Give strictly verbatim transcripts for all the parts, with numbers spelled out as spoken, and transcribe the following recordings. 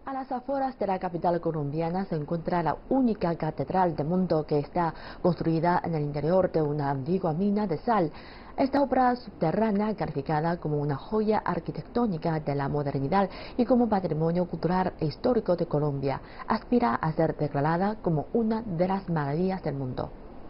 A las afueras de la capital colombiana se encuentra la única catedral del mundo que está construida en el interior de una antigua mina de sal. Esta obra subterránea, calificada como una joya arquitectónica de la modernidad y como patrimonio cultural e histórico de Colombia, aspira a ser declarada como una de las maravillas del mundo.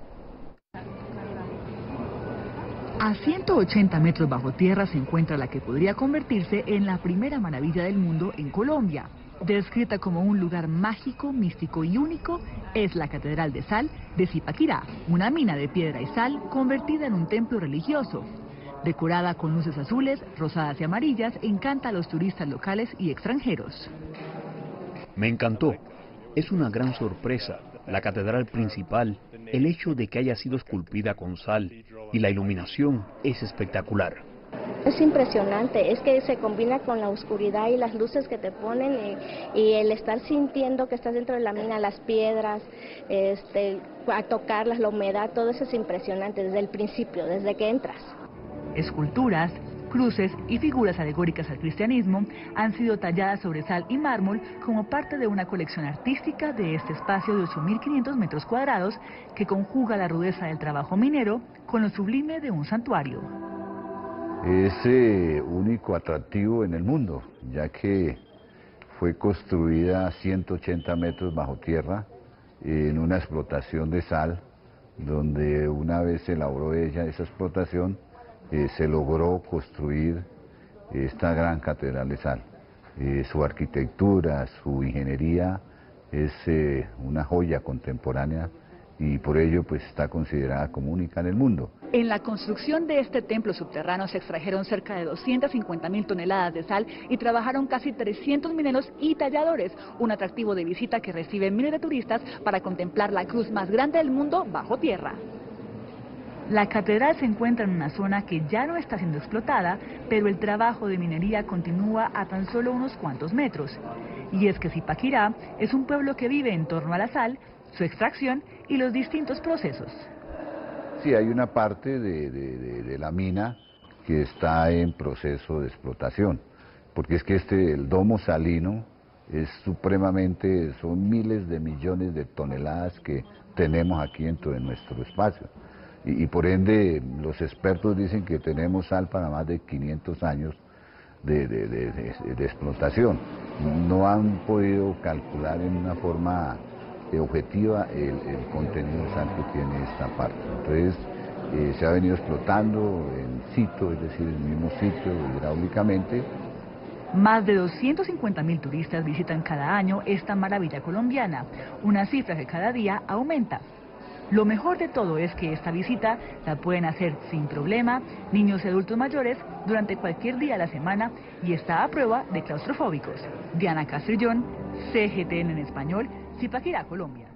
A ciento ochenta metros bajo tierra se encuentra la que podría convertirse en la primera maravilla del mundo en Colombia. Descrita como un lugar mágico, místico y único, es la Catedral de Sal de Zipaquirá, una mina de piedra y sal convertida en un templo religioso. Decorada con luces azules, rosadas y amarillas, encanta a los turistas locales y extranjeros. Me encantó. Es una gran sorpresa. La catedral principal, el hecho de que haya sido esculpida con sal y la iluminación es espectacular. Es impresionante, es que se combina con la oscuridad y las luces que te ponen y, y el estar sintiendo que estás dentro de la mina, las piedras, este, a tocarlas, la humedad, todo eso es impresionante desde el principio, desde que entras. Esculturas, cruces y figuras alegóricas al cristianismo han sido talladas sobre sal y mármol como parte de una colección artística de este espacio de ocho mil quinientos metros cuadrados que conjuga la rudeza del trabajo minero con lo sublime de un santuario. Es eh, único atractivo en el mundo, ya que fue construida a ciento ochenta metros bajo tierra en una explotación de sal, donde una vez se elaboró ella esa explotación, eh, se logró construir esta gran catedral de sal. Eh, su arquitectura, su ingeniería es eh, una joya contemporánea y por ello pues está considerada como única en el mundo. En la construcción de este templo subterráneo se extrajeron cerca de doscientas cincuenta mil toneladas de sal y trabajaron casi trescientos mineros y talladores, un atractivo de visita que reciben miles de turistas para contemplar la cruz más grande del mundo bajo tierra. La catedral se encuentra en una zona que ya no está siendo explotada, pero el trabajo de minería continúa a tan solo unos cuantos metros. Y es que Zipaquirá es un pueblo que vive en torno a la sal, su extracción y los distintos procesos. Sí, hay una parte de, de, de, de la mina que está en proceso de explotación, porque es que este, el domo salino es supremamente, son miles de millones de toneladas que tenemos aquí dentro de nuestro espacio. Y, y por ende, los expertos dicen que tenemos sal para más de quinientos años de, de, de, de, de explotación. No han podido calcular en una forma objetiva el, el contenido de sal que tiene esta parte. Entonces eh, se ha venido explotando en sitio, es decir, en el mismo sitio hidráulicamente. Más de doscientos cincuenta mil turistas visitan cada año esta maravilla colombiana, una cifra que cada día aumenta. Lo mejor de todo es que esta visita la pueden hacer sin problema niños y adultos mayores durante cualquier día de la semana y está a prueba de claustrofóbicos. Diana Castrillón, C G T N en español, Zipaquirá, Colombia.